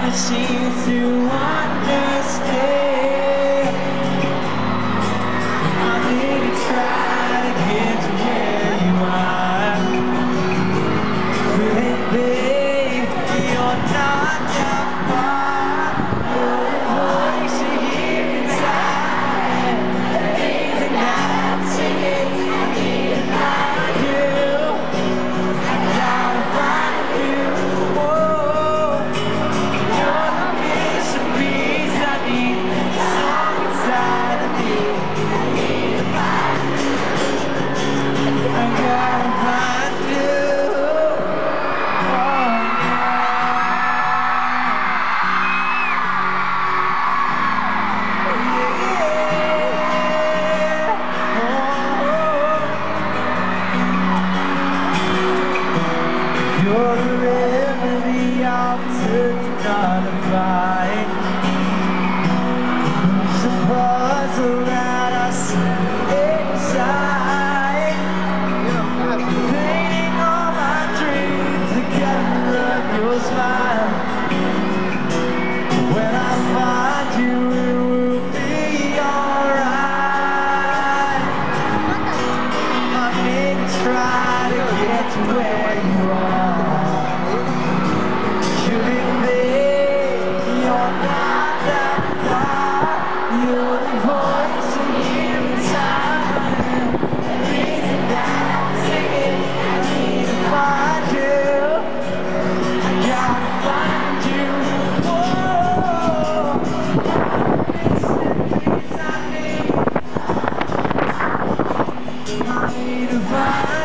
seem to understand. I need to try to get to where you are. Baby, you're not that far. Your voice you hear inside. Amazing how I'm singing. I need to find you. I gotta find you. Whoa. You're the missing piece I need. Song inside of me. I need to find you. I gotta find you. You're the remedy I'm searching on to find. It's a puzzle that I see inside. Painting all my dreams together of your smile. When I find you, it will be alright. I may try to get to where you are. I need to find